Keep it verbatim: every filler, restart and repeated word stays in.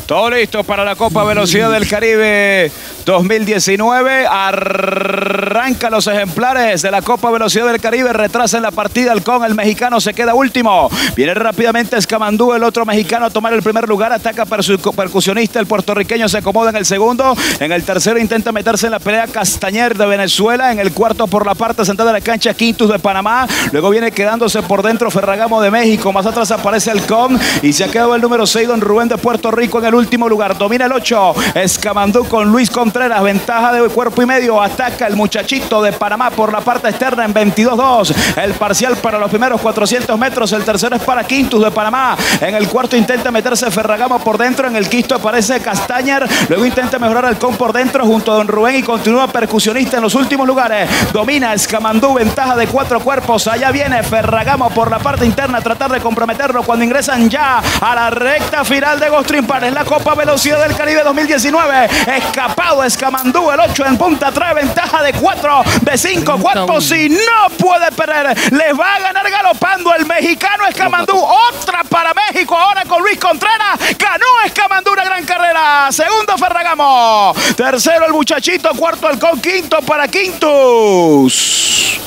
Todo listo para la Copa Velocidad del Caribe dos mil diecinueve. Arranca los ejemplares de la Copa Velocidad del Caribe. Retrasan la partida. Halcón, el mexicano, se queda último. Viene rápidamente Escamandú, el otro mexicano, a tomar el primer lugar. Ataca percusionista. El puertorriqueño se acomoda en el segundo. En el tercero intenta meterse en la pelea Castañer de Venezuela. En el cuarto, por la parte central de la cancha, Quintus de Panamá. Luego viene quedándose por dentro Ferragamo de México. Más atrás aparece Halcón. Y se ha quedado el número seis, Don Rubén de Puerto Rico, en el último lugar. Domina el ocho. Escamandú con Luis Contreras. Ventaja de cuerpo y medio. Ataca el muchachito de Panamá por la parte externa en veintidós dos. El parcial para los primeros cuatrocientos metros. El tercero es para Quintus de Panamá. En el cuarto intenta meterse Ferragamo por dentro. En el quinto aparece Castañer. Luego intenta mejorar Halcón por dentro junto a Don Rubén y continúa percusionista en los últimos lugares. Domina Escamandú. Ventaja de cuatro cuerpos. Allá viene Ferragamo por la parte interna a tratar de comprometerlo cuando ingresan ya a la recta final de Ghost Dream Park en la Copa Velocidad del Caribe dos mil diecinueve. Escapado Escamandú, el ocho en punta, trae ventaja de cuatro, de cinco cuerpos y no puede perder. Les va a ganar galopando el mexicano Escamandú. Otra para México ahora con Luis Contreras. Ganó Escamandú una gran carrera. Segundo Ferragamo. Tercero el muchachito. Cuarto Halcón. Quinto para Quintus.